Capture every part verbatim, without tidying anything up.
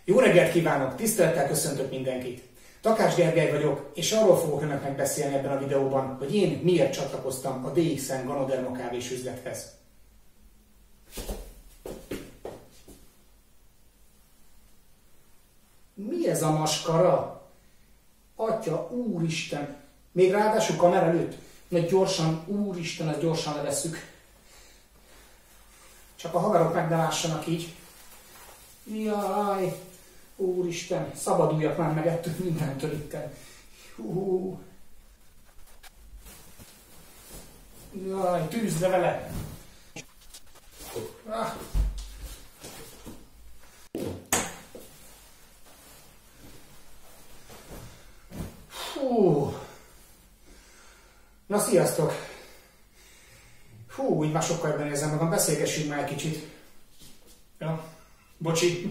Jó reggelt kívánok! Tisztelettel köszöntök mindenkit! Takács Gergely vagyok, és arról fogok önöknek beszélni ebben a videóban, hogy én miért csatlakoztam a dé iksz en Ganoderma kávés üzlethez. Mi ez a maskara? Atya, úristen! Még ráadásul kamera előtt? Nagy gyorsan, úristen, ezt gyorsan levesszük. Csak a haverok meg ne lássanak így. Jaj! Úristen, szabaduljak már meg ettől mindentől itten. Hú. Jaj, tűzd le vele! Ah. Hú. Na, sziasztok! Hú, úgy már sokkal jobban érzem magam, beszélgessünk már egy kicsit. Ja, bocsi.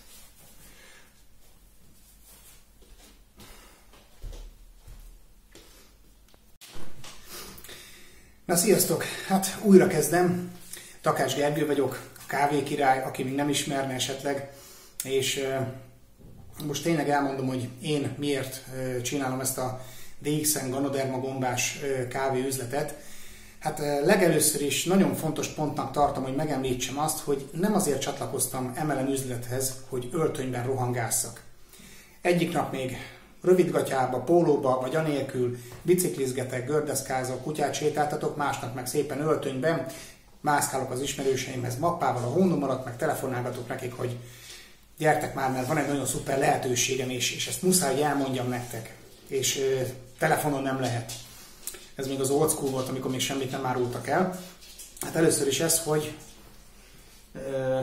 Na, sziasztok! Hát újra kezdem. Takács Gergő vagyok, a kávékirály, aki még nem ismerne esetleg. És uh, most tényleg elmondom, hogy én miért uh, csinálom ezt a dé iksz en Ganoderma gombás uh, kávéüzletet. Hát uh, legelőször is nagyon fontos pontnak tartom, hogy megemlítsem azt, hogy nem azért csatlakoztam em el em üzlethez, hogy öltönyben rohangásszak. Egyik nap még rövidgatyába, pólóba vagy anélkül biciklizgetek, gördeszkázok, kutyát sétáltatok, másnap meg szépen öltönyben mászkálok az ismerőseimhez mappával a hónom alatt, meg telefonálgatok nekik, hogy gyertek már, mert van egy nagyon szuper lehetőségem, és, és ezt muszáj, hogy elmondjam nektek. És ö, telefonon nem lehet. Ez még az old school volt, amikor még semmit nem árultak el. Hát először is ez, hogy ö,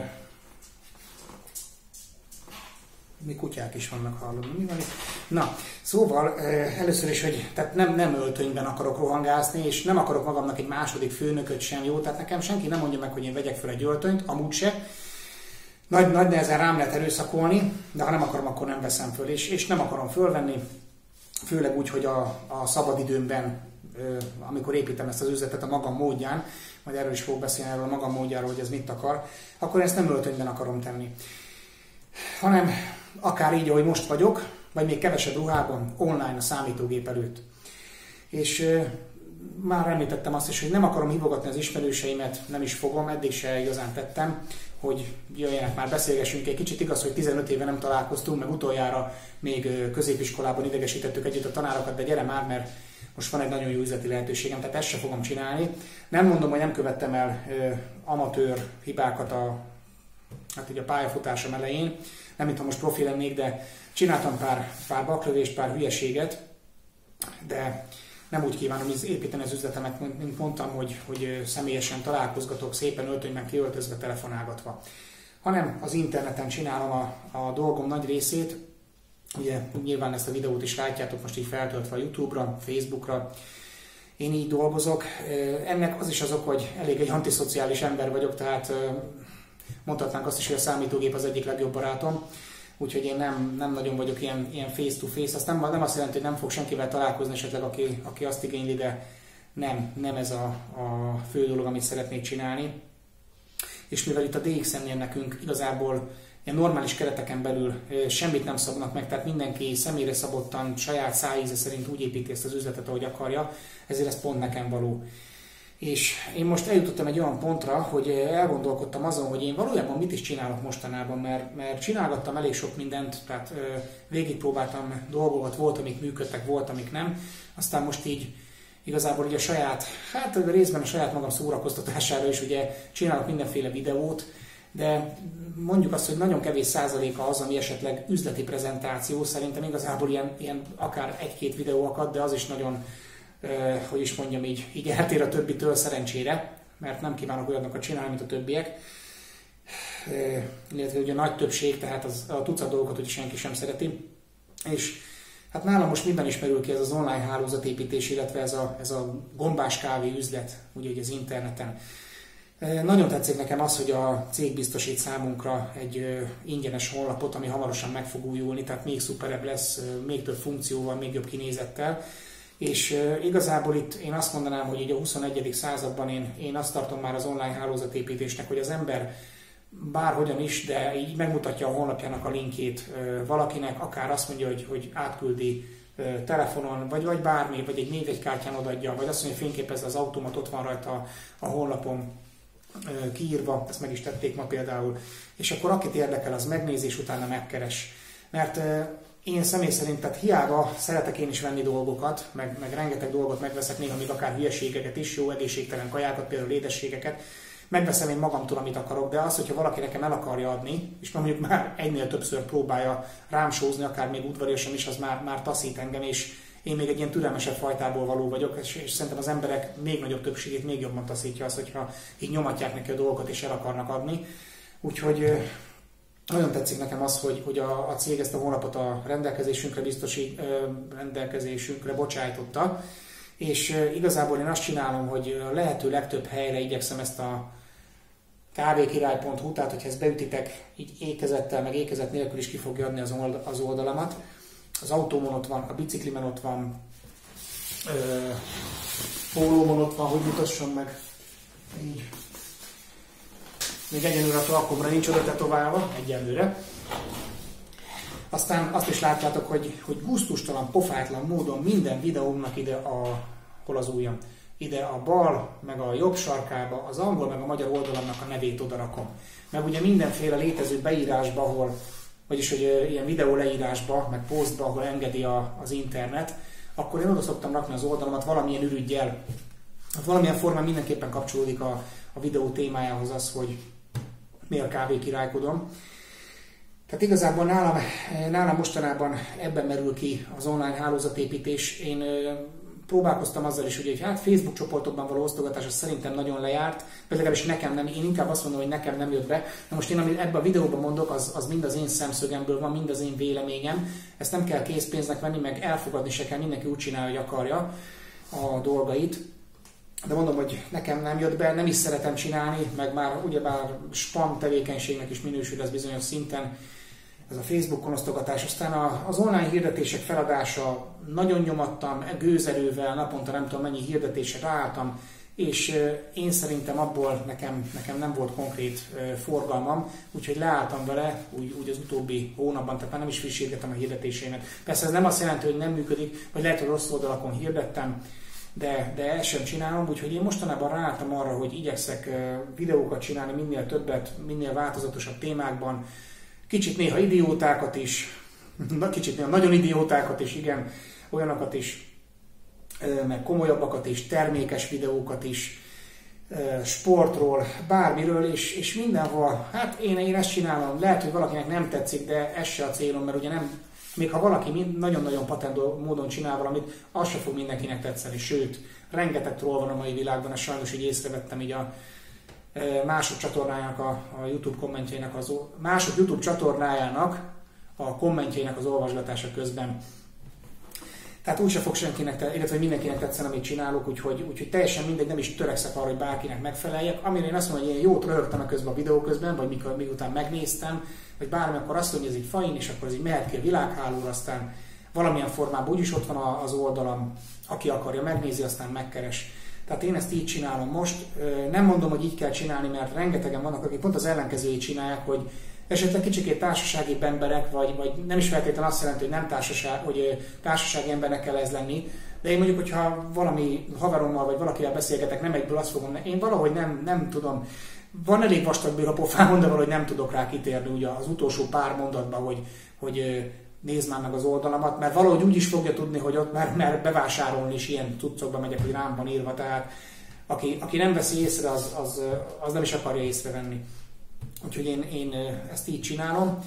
mi kutyák is vannak, hallom, mi van itt? Na, szóval először is, hogy tehát nem, nem öltönyben akarok rohangászni, és nem akarok magamnak egy második főnököt sem, jó? Tehát nekem senki nem mondja meg, hogy én vegyek fel egy öltönyt, amúgy se. Nagy, nagy nehezen rám lehet erőszakolni, de ha nem akarom, akkor nem veszem föl, és, és nem akarom fölvenni, főleg úgy, hogy a, a szabadidőmben, amikor építem ezt az üzletet a magam módján, majd erről is fogok beszélni, erről a magam módjáról, hogy ez mit akar, akkor ezt nem öltönyben akarom tenni, hanem akár így, ahogy most vagyok, vagy még kevesebb ruhában, online a számítógép előtt. És e, már említettem azt is, hogy nem akarom hívogatni az ismerőseimet, nem is fogom, eddig se igazán tettem, hogy jöjjenek már, beszélgessünk egy kicsit. Igaz, hogy tizenöt éve nem találkoztunk, meg utoljára még középiskolában idegesítettük együtt a tanárokat, de gyere már, mert most van egy nagyon jó üzleti lehetőségem, tehát ezt se fogom csinálni. Nem mondom, hogy nem követtem el e, amatőr hibákat a, hát ugye a pályafutásom elején, nem mintha most profi lennék, de csináltam pár, pár baklövést, pár hülyeséget, de nem úgy kívánom építeni az üzletemet, mint mondtam, hogy, hogy személyesen találkozgatok, szépen öltönyben kiöltözve, telefonálgatva. Hanem az interneten csinálom a, a dolgom nagy részét. Ugye nyilván ezt a videót is látjátok most így feltöltve a YouTube-ra, Facebookra. Én így dolgozok. Ennek az is az ok, hogy elég egy antiszociális ember vagyok, tehát mondhatnánk azt is, hogy a számítógép az egyik legjobb barátom, úgyhogy én nem, nem nagyon vagyok ilyen, ilyen face-to-face. Azt nem, nem azt jelenti, hogy nem fog senkivel találkozni esetleg, aki, aki azt igényli, de nem, nem ez a, a fő dolog, amit szeretnék csinálni. És mivel itt a dé iksz en-nél nekünk igazából ilyen normális kereteken belül semmit nem szabnak meg, tehát mindenki személyre szabottan, saját szájíze szerint úgy építi ezt az üzletet, ahogy akarja, ezért ez pont nekem való. És én most eljutottam egy olyan pontra, hogy elgondolkodtam azon, hogy én valójában mit is csinálok mostanában, mert, mert csinálgattam elég sok mindent, tehát ö, végigpróbáltam dolgokat, volt, amik működtek, volt, amik nem. Aztán most így igazából ugye a saját, hát részben a saját magam szórakoztatására is ugye csinálok mindenféle videót, de mondjuk azt, hogy nagyon kevés százaléka az, ami esetleg üzleti prezentáció, szerintem igazából ilyen, ilyen akár egy-két videó akad, de az is nagyon, Uh, hogy is mondjam, így, így eltér a többitől szerencsére, mert nem kívánok olyanokat csinálni, mint a többiek. Uh, illetve ugye a nagy többség, tehát az, a tucat dolgokat ugye senki sem szereti. És hát nálam most minden ismerül ki ez az online hálózatépítés, illetve ez a, ez a gombás kávé üzlet, ugye az interneten. Uh, nagyon tetszik nekem az, hogy a cég biztosít számunkra egy uh, ingyenes honlapot, ami hamarosan meg fog újulni, tehát még szuperebb lesz, uh, még több funkcióval, még jobb kinézettel. És uh, igazából itt én azt mondanám, hogy így a huszonegyedik században én, én azt tartom már az online hálózatépítésnek, hogy az ember bárhogyan is, de így megmutatja a honlapjának a linkjét valakinek, akár azt mondja, hogy, hogy átküldi telefonon, vagy, vagy bármi, vagy egy névjegykártyán odaadja, vagy azt mondja, hogy fényképezze az automat, ott van rajta a honlapon kiírva, ezt meg is tették ma például, és akkor akit érdekel, az megnézi, és utána megkeres. Mert én személy szerint, tehát hiába szeretek én is venni dolgokat, meg, meg rengeteg dolgot megveszek, néha még akár hülyeségeket is, jó egészségtelen kajákat, például édességeket, megveszem én magamtól, amit akarok, de az, hogyha valaki nekem el akarja adni, és mondjuk már egynél többször próbálja rám sózni, akár még udvariasan is, az már, már taszít engem, és én még egy ilyen türelmesebb fajtából való vagyok, és, és szerintem az emberek még nagyobb többségét még jobban taszítja az, hogyha így nyomatják neki a dolgokat, és el akarnak adni. Úgyhogy nagyon tetszik nekem az, hogy, hogy a, a cég ezt a honlapot a rendelkezésünkre biztosít, rendelkezésünkre bocsájtotta, és igazából én azt csinálom, hogy a lehető legtöbb helyre igyekszem ezt a kávékirály pont hu, tehát hogyha ezt beütitek, így ékezettel, meg ékezet nélkül is ki fogja adni az oldalamat. Az autómon ott van, a biciklimen ott van, ö, pólómon ott van, hogy mutasson meg. Így. Még egyenlőre a talkomra nincs oda tetoválva, egyenlőre. Aztán azt is látjátok, hogy, hogy gusztustalan, pofátlan módon minden videómnak ide a, hol az ujjam, ide a bal, meg a jobb sarkába, az angol, meg a magyar oldalamnak a nevét oda rakom. Meg ugye mindenféle létező beírásba, ahol, vagyis hogy ilyen videó leírásba, meg posztba, ahol engedi a, az internet, akkor én oda szoktam rakni az oldalamat valamilyen ürüggyel. Valamilyen formán mindenképpen kapcsolódik a, a videó témájához az, hogy miért kávékirálykodom. Tehát igazából nálam, nálam mostanában ebben merül ki az online hálózatépítés. Én próbálkoztam azzal is, hogy hát Facebook csoportokban való osztogatás az szerintem nagyon lejárt, vagy legalábbis nekem nem, én inkább azt mondom, hogy nekem nem jött be. Na most én, amit ebben a videóban mondok, az, az mind az én szemszögemből van, mind az én véleményem. Ezt nem kell készpénznek venni, meg elfogadni se kell, mindenki úgy csinálja, hogy akarja a dolgait. De mondom, hogy nekem nem jött be, nem is szeretem csinálni, meg már ugyebár spam tevékenységnek is minősül ez bizonyos szinten, ez a Facebookon osztogatás. Aztán az online hirdetések feladása, nagyon nyomattam, gőzerővel, naponta nem tudom mennyi hirdetésre ráálltam, és én szerintem abból nekem, nekem nem volt konkrét forgalmam, úgyhogy leálltam vele úgy, úgy az utóbbi hónapban, tehát már nem is frissítgettem a hirdetéseimet. Persze ez nem azt jelenti, hogy nem működik, vagy lehet, hogy rossz oldalakon hirdettem, de, de ezt sem csinálom, úgyhogy én mostanában ráálltam arra, hogy igyekszek videókat csinálni minél többet, minél változatosabb témákban, kicsit néha idiótákat is, kicsit néha nagyon idiótákat is, igen, olyanokat is, meg komolyabbakat is, termékes videókat is, sportról, bármiről, és, és mindenhol. Hát én, én ezt csinálom, lehet, hogy valakinek nem tetszik, de ez se a célom, mert ugye nem, még ha valaki nagyon-nagyon patent módon csinál valamit, az se fog mindenkinek tetszeni, sőt, rengeteg troll van a mai világban, ezt sajnos így észrevettem így a mások csatornájának, a, a YouTube kommentjeinek, az, mások YouTube csatornájának a kommentjeinek az olvasgatása közben. Tehát úgyse fog senkinek, illetve mindenkinek tetszeni, amit csinálok, úgyhogy, úgyhogy teljesen mindegy, nem is törekszek arra, hogy bárkinek megfeleljek. Amire én azt mondom, hogy én jót röhögtem a közben a videó közben, vagy mikor, miután megnéztem, vagy bármi, akkor azt mondja, hogy ez egy fain, és akkor ez így mehet ki a világhálóra, aztán valamilyen formában úgyis ott van az oldalam, aki akarja, megnézi, aztán megkeres. Tehát én ezt így csinálom most. Nem mondom, hogy így kell csinálni, mert rengetegen vannak, akik pont az ellenkezőjét csinálják, hogy esetleg kicsikét társasági emberek, vagy, vagy nem is feltétlenül azt jelenti, hogy nem társaság, hogy társasági embernek kell ez lenni, de én mondjuk, hogyha valami haverommal, vagy valakivel beszélgetek, nem egyből azt fogom, én valahogy nem, nem tudom, van elég vastag bőr a pofámon, de valahogy nem tudok rá kitérni ugye az utolsó pár mondatban, hogy, hogy nézd már meg az oldalamat, mert valahogy úgy is fogja tudni, hogy ott már, már bevásárolni is ilyen cuccokba megyek, hogy rám van írva, tehát aki, aki nem veszi észre, az, az, az nem is akarja észrevenni. Úgyhogy én, én ezt így csinálom.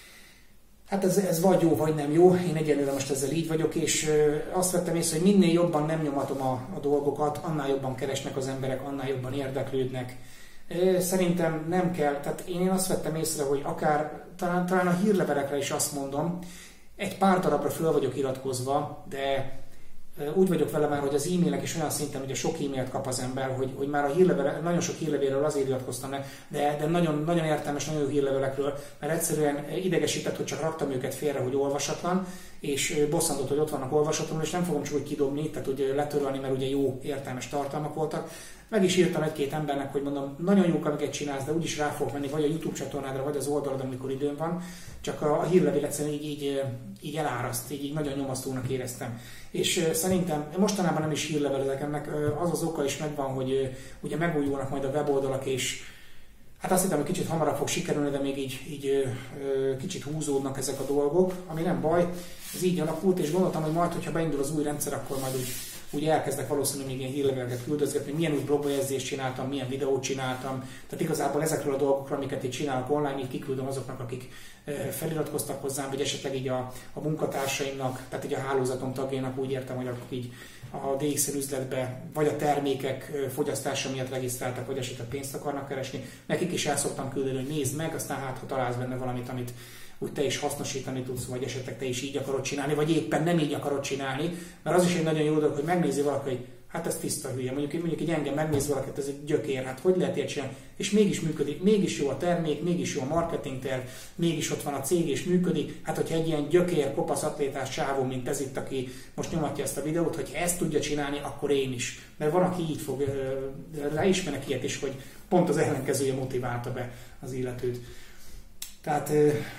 Hát ez, ez vagy jó, vagy nem jó. Én egyelőre most ezzel így vagyok, és azt vettem észre, hogy minél jobban nem nyomatom a, a dolgokat, annál jobban keresnek az emberek, annál jobban érdeklődnek. Szerintem nem kell, tehát én azt vettem észre, hogy akár talán, talán a hírlevelekre is azt mondom, egy pár darabra föl vagyok iratkozva, de úgy vagyok vele már, hogy az e-mailek is olyan szinten, hogy a sok e-mailt kap az ember, hogy, hogy már a hírlevelek, nagyon sok hírlevélről azért iratkoztam le, de, de nagyon, nagyon értelmes, nagyon jó hírlevelekről, mert egyszerűen idegesített, hogy csak raktam őket félre, hogy olvasatlan, és bosszantott, hogy ott vannak olvasatlanul, és nem fogom csak úgy kidobni, tehát úgy letörölni, mert ugye jó, értelmes tartalmak voltak. meg is írtam egy-két embernek, hogy mondom, nagyon jók, amiket csinálsz, de úgyis rá fogok menni, vagy a YouTube csatornádra, vagy az oldaladon, amikor időm van, csak a, a hírlevél egyszerűen így, így, így eláraszt, így, így nagyon nyomasztónak éreztem. És szerintem mostanában nem is hírlevelezek, ennek az az oka is megvan, hogy ugye megújulnak majd a weboldalak, és hát azt hittem, hogy kicsit hamarabb fog sikerülni, de még így, így kicsit húzódnak ezek a dolgok, ami nem baj, ez így alakult, és gondoltam, hogy majd, hogyha beindul az új rendszer, akkor majd úgy, úgy elkezdek valószínűleg még ilyen hírleveleket küldözgetni, milyen új blogbejegyzést csináltam, milyen videót csináltam, tehát igazából ezekről a dolgokról, amiket itt csinálok online, így kiküldöm azoknak, akik feliratkoztak hozzám, vagy esetleg így a, a munkatársaimnak, tehát így a hálózatom tagjának, úgy értem, hogy akkor így a dé iksz en üzletbe, vagy a termékek fogyasztása miatt regisztráltak, vagy esetleg pénzt akarnak keresni. Nekik is el szoktam küldeni, hogy nézd meg, aztán hát, ha találsz benne valamit, amit úgy te is hasznosítani tudsz, vagy esetleg te is így akarod csinálni, vagy éppen nem így akarod csinálni, mert az is egy nagyon jó dolog, hogy megnézi valaki, hogy hát ez tiszta hülye, mondjuk, mondjuk egy engem megnéz valakit, ez egy gyökér, hát hogy lehet ilyet csinálni, és mégis működik, mégis jó a termék, mégis jó a marketingterv, mégis ott van a cég és működik, hát hogyha egy ilyen gyökér, kopasz atlétás csávó, mint ez itt, aki most nyomatja ezt a videót, hogyha ezt tudja csinálni, akkor én is. Mert van, aki így fog, leismernek ilyet is, hogy pont az ellenkezője motiválta be az illetőt. Tehát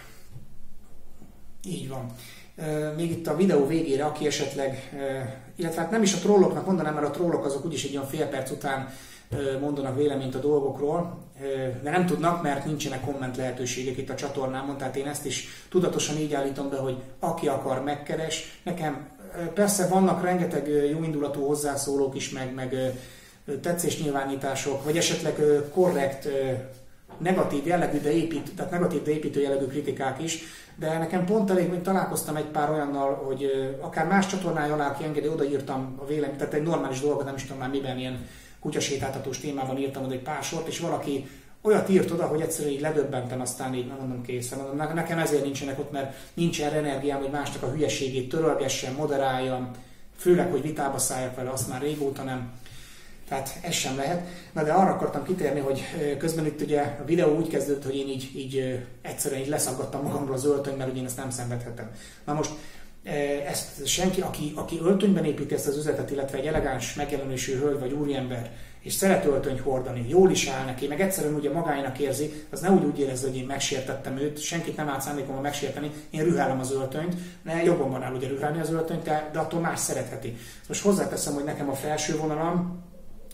így van. Még itt a videó végére, aki esetleg, illetve hát nem is a trolloknak mondanám, mert a trollok azok úgyis egy olyan fél perc után mondanak véleményt a dolgokról, de nem tudnak, mert nincsenek komment lehetőségek itt a csatornámon, tehát én ezt is tudatosan így állítom be, hogy aki akar, megkeres. Nekem persze vannak rengeteg jóindulatú hozzászólók is, meg, meg tetszésnyilvánítások, vagy esetleg korrekt, negatív jellegű, de épít, tehát negatív, de építő jellegű kritikák is, de nekem pont elég, még találkoztam egy pár olyannal, hogy akár más csatornája alá, aki engedi, odaírtam a véleményt, tehát egy normális dolgot, nem is tudom már miben, ilyen kutyasétáltatós témában írtam oda egy pár sort, és valaki olyat írt oda, hogy egyszerűen így ledöbbentem, aztán így, nem mondom készen, mondom, nekem ezért nincsenek ott, mert nincs erre energiám, hogy másnak a hülyeségét törölgessem, moderáljam, főleg, hogy vitába szálljak vele, azt már régóta nem. Tehát ez sem lehet. Na de arra akartam kitérni, hogy közben itt ugye a videó úgy kezdődött, hogy én így, így egyszerűen így leszaggattam magamról az öltönyt, mert ugye én ezt nem szenvedhetem. Na most ezt senki, aki, aki öltönyben építi ezt az üzletet, illetve egy elegáns megjelenésű hölgy vagy úriember, és szeret öltönyt hordani, jól is áll neki, meg egyszerűen ugye magáinak érzi, az ne úgy úgy érezze, hogy én megsértettem őt, senkit nem állt szándékomban megsérteni, én rühálom az öltönyt, ne jobban van áll ugye rühálni az öltönyt, de, de attól más szeretheti. Most hozzáteszem, hogy nekem a felső vonalam,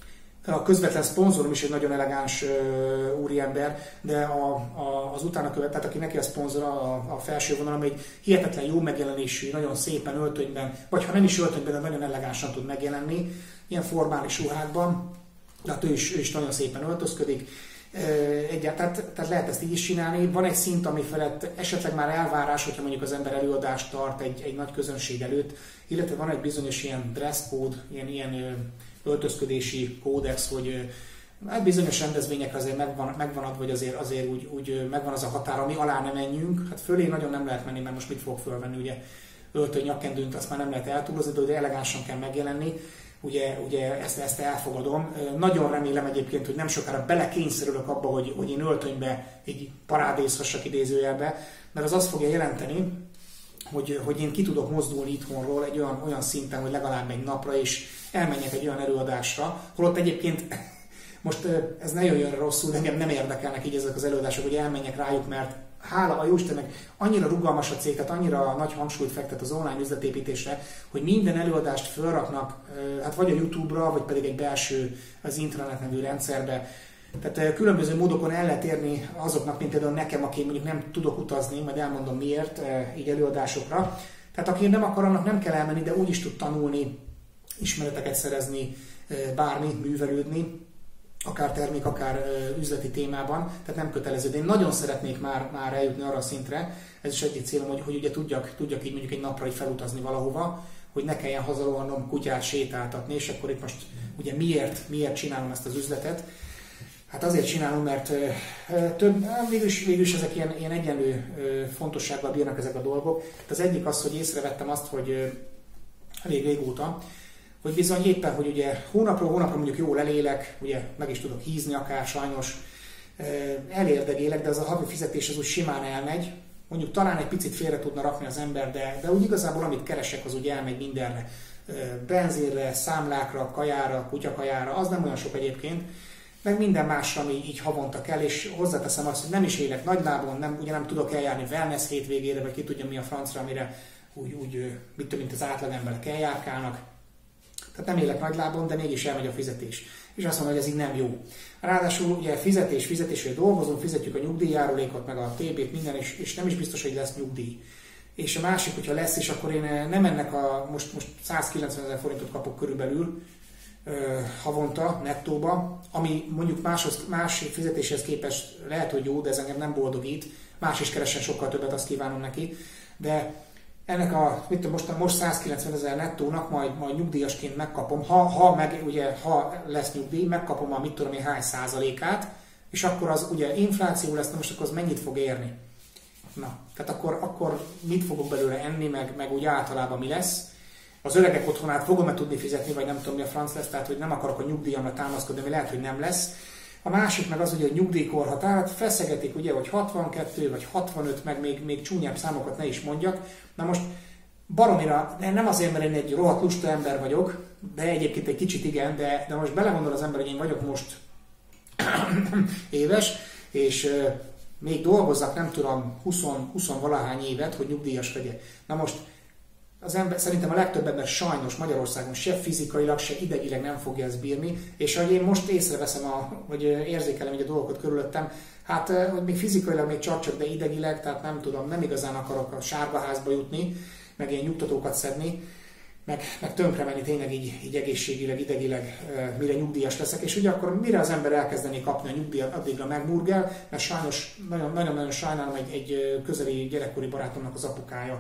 a közvetlen szponzorom is egy nagyon elegáns uh, úriember, de a, a, az utána követ, tehát aki neki a szponzora, a, a felső vonalom egy hihetetlen jó megjelenésű, nagyon szépen öltönyben, vagy ha nem is öltönyben, de nagyon elegánsan tud megjelenni, ilyen formális ruhákban, de ő is, ő is nagyon szépen öltözködik. Egyáltalán, tehát, tehát lehet ezt így is csinálni. Van egy szint, ami felett esetleg már elvárás, hogyha mondjuk az ember előadást tart egy, egy nagy közönség előtt, illetve van egy bizonyos ilyen dress code, ilyen, ilyen öltözködési kódex, hogy hát bizonyos rendezvényekre azért megvan, megvan adva, vagy azért, azért úgy, úgy megvan az a határ, ami alá nem menjünk. Hát fölé nagyon nem lehet menni, mert most mit fog fölvenni, ugye öltöny, nyakkendőnt, azt már nem lehet eltúlozni, de elegánsan kell megjelenni. Ugye, ugye ezt, ezt elfogadom. Nagyon remélem egyébként, hogy nem sokára belekényszerülök abba, hogy, hogy én öltönybe így parádészhassak idézőjelbe, mert az azt fogja jelenteni, hogy, hogy én ki tudok mozdulni itthonról egy olyan, olyan szinten, hogy legalább egy napra, és elmenjek egy olyan előadásra, holott egyébként most ez ne jöjjön rosszul, de engem nem érdekelnek így ezek az előadások, hogy elmenjek rájuk, mert hála a Jóistennek annyira rugalmas a cég, tehát annyira nagy hangsúlyt fektet az online üzletépítésre, hogy minden előadást felraknak, hát vagy a YouTube-ra, vagy pedig egy belső, az intranet nevű rendszerbe. Tehát különböző módokon el lehet érni azoknak, mint például nekem, aki mondjuk nem tudok utazni, majd elmondom miért, így előadásokra. Tehát aki nem akar, annak nem kell elmenni, de úgy is tud tanulni, ismereteket szerezni, bármi, művelődni, akár termék, akár üzleti témában, tehát nem kötelező. De én nagyon szeretnék már, már eljutni arra a szintre, ez is egyik célom, hogy, hogy ugye tudjak, tudjak így mondjuk egy napra így felutazni valahova, hogy ne kelljen hazarohannom, kutyát sétáltatni, és akkor itt most ugye miért, miért csinálom ezt az üzletet? Hát azért csinálom, mert több, végülis, végülis ezek ilyen, ilyen egyenlő fontossággal bírnak ezek a dolgok. Az egyik az, hogy észrevettem azt, hogy elég régóta, hogy bizony éppen, hogy ugye hónapról hónapra mondjuk jól elélek, ugye meg is tudok hízni akár sajnos, elérdegélek, de az a havi fizetés az úgy simán elmegy, mondjuk talán egy picit félre tudna rakni az ember, de, de úgy igazából amit keresek, az úgy elmegy mindenre. benzinre, számlákra, kajára, kutyakajára, az nem olyan sok egyébként, meg minden másra, ami így havonta kell, és hozzáteszem azt, hogy nem is élek nagylábon, nem, ugye nem tudok eljárni wellness hétvégére, vagy ki tudja mi a francra, amire úgy, úgy mit több, mint az átlagemberek eljárkálnak. Tehát nem élek nagylábon, de mégis elmegy a fizetés. És azt mondom, hogy ez így nem jó. Ráadásul ugye fizetés, fizetés, hogy dolgozunk, fizetjük a nyugdíjjárulékot, meg a té bét, minden, és, és nem is biztos, hogy lesz nyugdíj. És a másik, hogyha lesz is, akkor én nem ennek a, most, most százkilencvenezer forintot kapok körülbelül ö, havonta, nettóba, ami mondjuk máshoz, más fizetéshez képest lehet, hogy jó, de ez engem nem boldogít. Más is keressen sokkal többet, azt kívánom neki. De ennek a, mit tudom, most, most százkilencvenezer nettónak majd, majd nyugdíjasként megkapom, ha, ha, meg, ugye, ha lesz nyugdíj, megkapom a mit tudom én hány százalékát, és akkor az ugye infláció lesz, most akkor az mennyit fog érni? Na, tehát akkor, akkor mit fogok belőle enni, meg, meg úgy általában mi lesz? Az öregek otthonát fogom-e tudni fizetni, vagy nem tudom mi a franc lesz, tehát hogy nem akarok a nyugdíjamra támaszkodni, ami lehet, hogy nem lesz. A másik meg az, hogy a nyugdíjkorhatárat feszegetik, ugye, hogy hatvankettő vagy hatvanöt, meg még, még csúnyább számokat ne is mondjak. Na most baromira, nem azért, mert én egy rohadt lusta ember vagyok, de egyébként egy kicsit igen, de, de most belegondol az ember, hogy én vagyok most éves, és euh, még dolgozzak, nem tudom, húsz valahány évet, hogy nyugdíjas legyek. Na most az ember, szerintem a legtöbb ember sajnos Magyarországon se fizikailag, se idegileg nem fogja ezt bírni, és ahogy én most észreveszem, a, vagy érzékelem így a dolgokat körülöttem, hát hogy még fizikailag még csak-csak, de idegileg, tehát nem tudom, nem igazán akarok a sárgaházba jutni, meg ilyen nyugtatókat szedni, meg, meg tönkre menni tényleg így, így egészségileg, idegileg, mire nyugdíjas leszek, és ugye akkor mire az ember elkezdeni kapni a nyugdíjat, addigra megmurgel, mert sajnos nagyon-nagyon sajnálom egy, egy közeli gyerekkori barátomnak az apukája,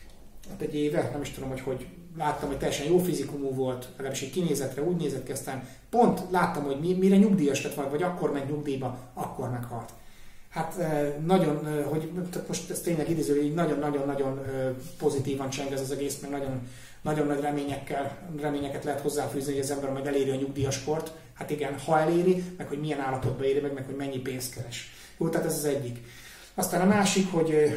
hát egy éve, nem is tudom, hogy hogy láttam, hogy teljesen jó fizikumú volt, legalábbis egy kinézetre úgy nézett ki, aztán pont láttam, hogy mire nyugdíjas lett, vagy akkor ment nyugdíjba, akkor meghalt. Hát nagyon, hogy most ez tényleg idéző, hogy nagyon-nagyon-nagyon pozitívan cseng ez az egész, meg nagyon, nagyon nagy reményekkel, reményeket lehet hozzáfűzni, hogy az ember majd eléri a nyugdíjaskort. Hát igen, ha eléri, meg hogy milyen állapotba éri meg, meg hogy mennyi pénzt keres. Jó, tehát ez az egyik. Aztán a másik, hogy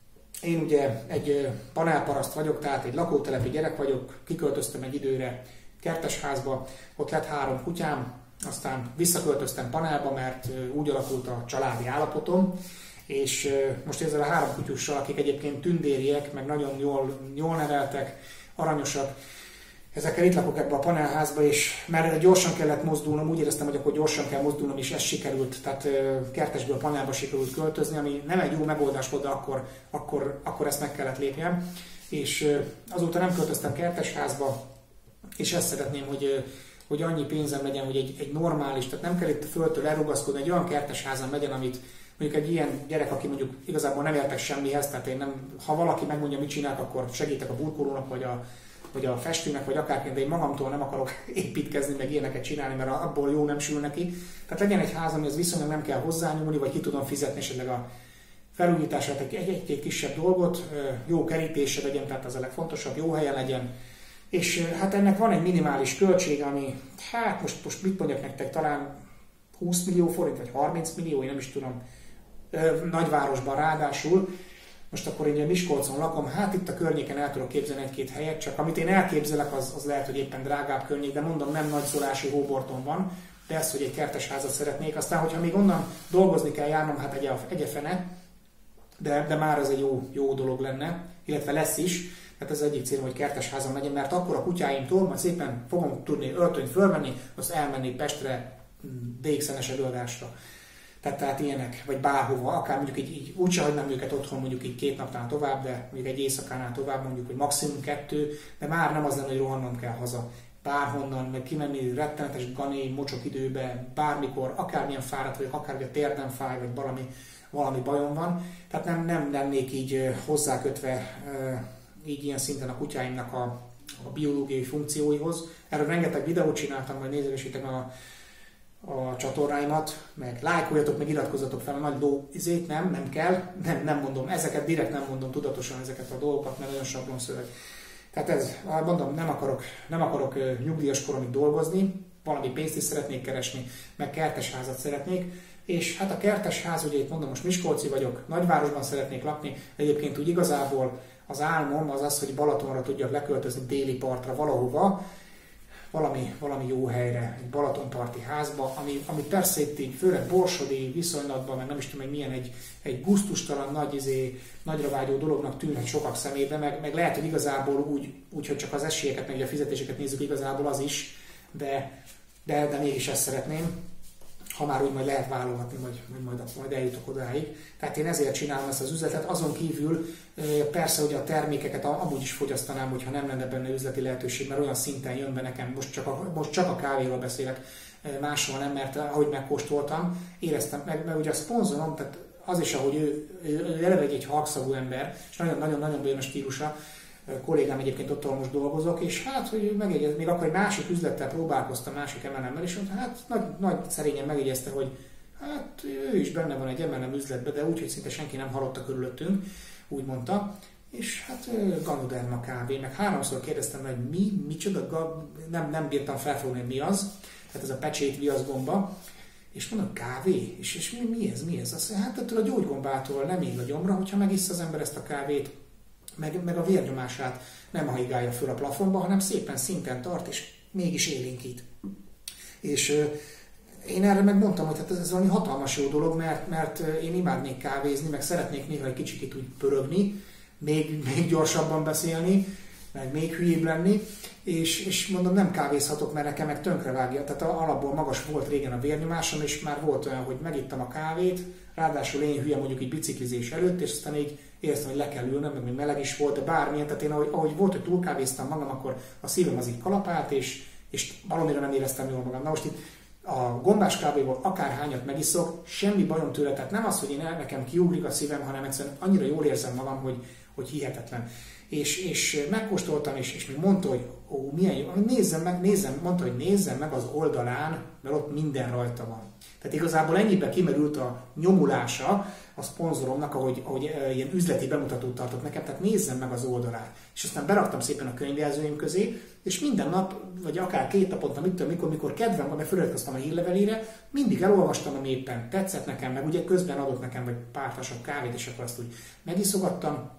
én ugye egy panelparaszt vagyok, tehát egy lakótelepi gyerek vagyok, kiköltöztem egy időre kertesházba, ott lett három kutyám, aztán visszaköltöztem panelba, mert úgy alakult a családi állapotom, és most ezzel a három kutyussal, akik egyébként tündériek, meg nagyon jól, jól neveltek, aranyosak, ezekkel itt lakok ebbe a panelházba, és mert gyorsan kellett mozdulnom, úgy éreztem, hogy akkor gyorsan kell mozdulnom, és ez sikerült, tehát kertesből a panelba sikerült költözni, ami nem egy jó megoldás volt, de akkor, akkor, akkor ezt meg kellett lépjem. És azóta nem költöztem kertesházba, és ezt szeretném, hogy, hogy annyi pénzem legyen, hogy egy, egy normális, tehát nem kell itt földtől elrugaszkodni, egy olyan kertesházam legyen, amit mondjuk egy ilyen gyerek, aki mondjuk igazából nem értek semmihez, tehát én nem, ha valaki megmondja, mit csinálok, akkor segítek a burkolónak, vagy a vagy a festőnek, vagy akárként, de én magamtól nem akarok építkezni, meg ilyeneket csinálni, mert abból jó nem sül neki. Tehát legyen egy ház, amihez viszonylag nem kell hozzányúlni, vagy ki tudom fizetni esetleg a felújítását, egy-egy kisebb dolgot, jó kerítése legyen, tehát az a legfontosabb, jó helyen legyen. És hát ennek van egy minimális költség, ami, hát most, most mit mondjak nektek, talán húsz millió forint, vagy harminc millió, én nem is tudom, nagyvárosban ráadásul. Most akkor én Miskolcon lakom, hát itt a környéken el tudok képzelni egy-két helyet, csak amit én elképzelek, az, az lehet, hogy éppen drágább környék, de mondom, nem nagyszólású Hóborton van, de ez, hogy egy kertesházat szeretnék. Aztán, hogyha még onnan dolgozni kell járnom, hát egy, egyefene, de, de már ez egy jó, jó dolog lenne, illetve lesz is. Tehát ez egyik célom, hogy kertesházam legyen, mert akkor a kutyáimtól majd szépen fogom tudni öltönyt fölvenni, azt elmenni Pestre dé iksz-es előadásra. Tehát, tehát ilyenek, vagy bárhova, akár mondjuk így, így úgyse hagynám őket otthon mondjuk így két napnál tovább, de mondjuk egy éjszakánál tovább mondjuk, hogy maximum kettő, de már nem az lenne, hogy rohannom kell haza. Bárhonnan, meg kimenni rettenetes gané, mocsok időbe, bármikor, akármilyen fáradt vagyok, akár hogy a térdem fáj, vagy valami, valami bajom van. Tehát nem, nem lennék így hozzákötve így ilyen szinten a kutyáimnak a, a biológiai funkcióihoz. Erről rengeteg videót csináltam, majd nézegesítek a a csatornáimat, meg lájkoljatok, meg iratkozzatok fel a nagy ló izét, nem, nem kell, nem, nem mondom, ezeket direkt nem mondom tudatosan ezeket a dolgokat, mert nagyon sablonszöveg. Tehát ez, mondom, nem akarok, nem akarok nyugdíjas koromig dolgozni, valami pénzt is szeretnék keresni, meg kertesházat szeretnék, és hát a kertesház, ugye itt mondom, most miskolci vagyok, nagyvárosban szeretnék lakni, egyébként úgy igazából az álmom az az, hogy Balatonra tudjak leköltözni déli partra valahova, valami, valami jó helyre, egy balatonparti házba, ami, ami persze itt így, főleg borsodi viszonylatban, meg nem is tudom, hogy milyen egy, egy gusztustalan, nagy, izé, nagyra vágyó dolognak tűnhet sokak szemébe, meg, meg lehet, hogy igazából úgy, úgy, hogy csak az esélyeket, meg a fizetéseket nézzük, igazából az is, de, de, de mégis ezt szeretném, ha már úgy majd lehet válogatni, vagy, vagy majd, majd eljutok odáig. Tehát én ezért csinálom ezt az üzletet, azon kívül persze, hogy a termékeket amúgy is fogyasztanám, hogyha nem lenne benne üzleti lehetőség, mert olyan szinten jön be nekem, most csak a, most csak a kávéról beszélek, máshol nem, mert ahogy megkóstoltam, éreztem meg, mert ugye a szponzorom, tehát az is, ahogy ő, ő eleve egy halkszavú ember, és nagyon-nagyon bejön a stílusa, kollégám egyébként ott, ahol most dolgozok, és hát, hogy megjegyez, még akkor egy másik üzlettel próbálkoztam, másik em el em-mel, és hát nagy, nagy szerényen megjegyezte, hogy hát ő is benne van egy em el em üzletben, de úgy, hogy szinte senki nem hallotta körülöttünk, úgy mondta, és hát Ganoderma kávé, meg háromszor kérdeztem, hogy mi, micsoda, nem, nem bírtam felfogni, mi az, tehát ez a pecsét viaszgomba, és mondom, kávé? És, és mi, mi ez, mi ez? Azt mondja, hát ettől a gyógygombától nem ég a gyomra, hogyha megisz az ember ezt a kávét, meg, meg a vérnyomását nem hajgálja föl a plafonba, hanem szépen szinten tart, és mégis élénkít. És euh, én erre megmondtam, hogy hát ez, ez valami hatalmas jó dolog, mert, mert én imádnék kávézni, meg szeretnék néha egy kicsit itt úgy pörögni, még, még gyorsabban beszélni, meg még hülyébb lenni, és, és mondom, nem kávézhatok, mert nekem meg tönkrevágja. Tehát alapból magas volt régen a vérnyomásom, és már volt olyan, hogy megittam a kávét, ráadásul én hülye mondjuk így biciklizés előtt, és aztán így éreztem, hogy le kell ülnöm, meg még meleg is volt, de bármilyen, tehát én ahogy, ahogy volt, hogy túlkávéztam magam, akkor a szívem az így kalapált, és, és valamire nem éreztem jól magam. Na most itt a gombás kávéból akárhányat megiszok, semmi bajom tőle, tehát nem az, hogy én nekem kiugrik a szívem, hanem egyszerűen annyira jól érzem magam, hogy, hogy hihetetlen. És, és megkóstoltam, és, és még mondta, hogy ó, milyen jó, nézzem meg, nézzem, mondta, hogy nézzem meg az oldalán, mert ott minden rajta van. Tehát igazából ennyiben kimerült a nyomulása a szponzoromnak, ahogy, ahogy e, ilyen üzleti bemutatót tartott nekem, tehát nézzem meg az oldalát. És aztán beraktam szépen a könyvjelzőim közé, és minden nap, vagy akár két naponta, mit tudom, mikor, mikor kedvem van, mert feliratkoztam a hírlevelére, mindig elolvastam, ami éppen tetszett nekem, meg ugye közben adott nekem vagy pártasabb kávét, és akkor azt úgy megiszogattam.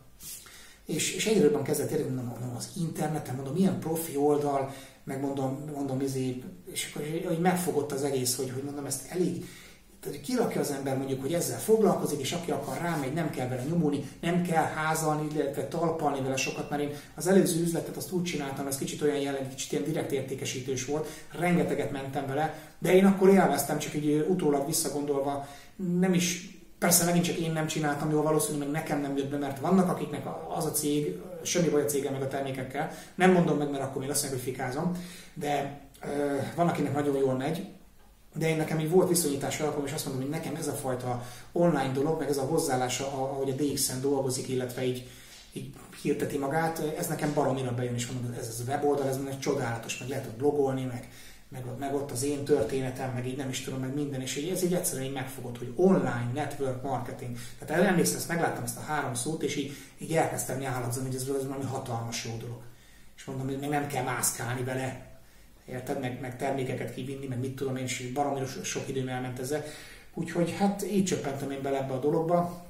És, és egyre jobban kezdett érni, mondom, mondom, az interneten, mondom, milyen profi oldal, meg mondom, mondom, izé, és akkor hogy megfogott az egész, hogy, hogy mondom, ezt elég, tehát hogy kirakja az ember mondjuk, hogy ezzel foglalkozik, és aki akar rámegy, nem kell vele nyomulni, nem kell házalni, illetve talpalni vele sokat, mert én az előző üzletet azt úgy csináltam, ez kicsit olyan jellegű, kicsit ilyen direkt értékesítős volt, rengeteget mentem vele, de én akkor élveztem, csak így utólag visszagondolva, nem is. Persze megint csak én nem csináltam jól, valószínűleg meg nekem nem jött be, mert vannak akiknek az a cég, semmi baj a céggel meg a termékekkel, nem mondom meg, mert akkor még azt mondják, hogy fikázom, de ö, van akinek nagyon jól megy, de én nekem így volt viszonyítás alapom, és azt mondom, hogy nekem ez a fajta online dolog, meg ez a hozzáállása, ahogy a dé iksz-en dolgozik, illetve így, így hirdeti magát, ez nekem baromira bejön, és mondom, ez az weboldal, ez egy csodálatos, meg lehet ott blogolni, meg Meg, meg ott az én történetem, meg így nem is tudom, meg minden, és így, ez így egyszerűen így megfogott, hogy online, network marketing. Tehát emlékszem, ezt megláttam ezt a három szót, és így, így elkezdtem nyáladzani, hogy ez, ez valami hatalmas jó dolog. És mondom, hogy meg nem kell mászkálni vele, érted, meg, meg termékeket kivinni, meg mit tudom én, és baromira sok időm elment ezzel. Úgyhogy hát így csöppentem én bele ebbe a dologba,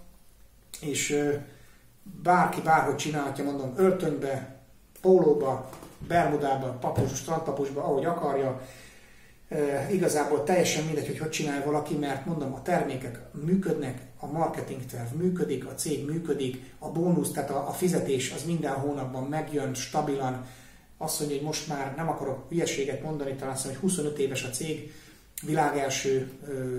és bárki bárhogy csinálhatja, mondom, öltönybe, pólóba, bermudába, papus, strandpapusba, ahogy akarja. E, igazából teljesen mindegy, hogy hogy csinálja valaki, mert mondom, a termékek működnek, a marketingterv működik, a cég működik, a bónusz, tehát a, a fizetés az minden hónapban megjön stabilan. Azt mondja, hogy most már nem akarok hülyeséget mondani, talán azt mondja, hogy huszonöt éves a cég, világelső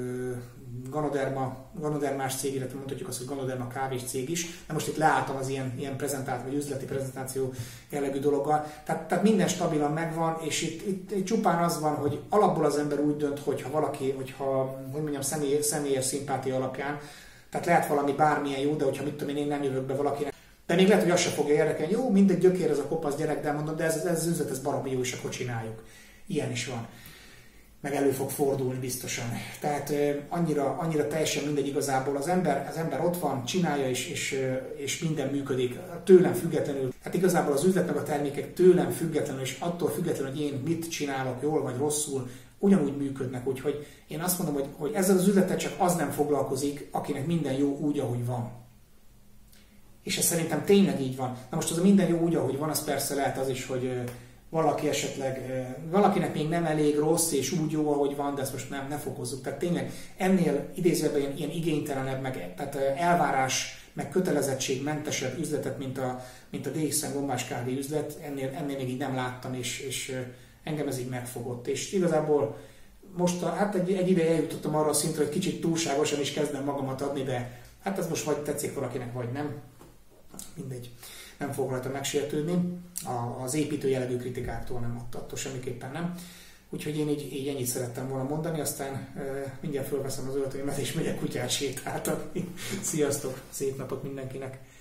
Ganoderma, Ganodermás cég, illetve mondhatjuk azt, hogy Ganoderma kávés cég is, de most itt leálltam az ilyen, ilyen prezentált, vagy üzleti prezentáció jellegű dologgal. Tehát, tehát minden stabilan megvan, és itt, itt, itt csupán az van, hogy alapból az ember úgy dönt, hogyha valaki, hogyha, hogy mondjam, személy, személyes szimpátia alapján, tehát lehet valami bármilyen jó, de hogyha mit tudom én, én nem jövök be valakinek. De még lehet, hogy azt se fogja érdekelni, jó, mindegy, gyökér ez a kopasz gyerek, de mondom, de ez, ez az üzlet, ez baromi jó, és akkor csináljuk. Ilyen is van. Meg elő fog fordulni biztosan. Tehát annyira, annyira teljesen mindegy igazából. Az ember, az ember ott van, csinálja, és, és, és minden működik tőlem függetlenül. Hát igazából az üzlet meg a termékek tőlem függetlenül, és attól függetlenül, hogy én mit csinálok, jól vagy rosszul, ugyanúgy működnek. Úgyhogy én azt mondom, hogy, hogy ezzel az üzlettel csak az nem foglalkozik, akinek minden jó úgy, ahogy van. És ez szerintem tényleg így van. Na most az a minden jó úgy, ahogy van, az persze lehet az is, hogy valaki esetleg, valakinek még nem elég rossz, és úgy jó, ahogy van, de ezt most nem, ne fokozzuk. Tehát tényleg ennél idézőben ilyen, ilyen igénytelenebb, meg, tehát elvárás, meg kötelezettségmentesebb üzletet, mint a, mint a dé iksz en gombás kávé üzlet, ennél, ennél még így nem láttam, és, és engem ez így megfogott. És igazából most a, hát egy, egy ideje eljutottam arra a szintre, hogy kicsit túlságosan is kezdem magamat adni, de hát ez most vagy tetszik valakinek, vagy nem. Mindegy. Nem fog rajta megsértődni. Az építő jellegű kritikáktól nem, attól semmiképpen nem. Úgyhogy én így, így ennyit szerettem volna mondani, aztán e, mindjárt fölveszem az öltönyemet és megyek kutyát sétáltatni. Sziasztok, szép napot mindenkinek!